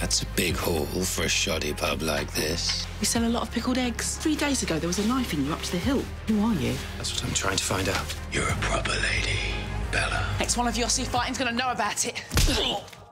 That's a big haul for a shoddy pub like this. We sell a lot of pickled eggs. 3 days ago, there was a knife in you up to the hilt. Who are you? That's what I'm trying to find out. You're a proper lady, Bella. Next one of your sea fighting's gonna know about it.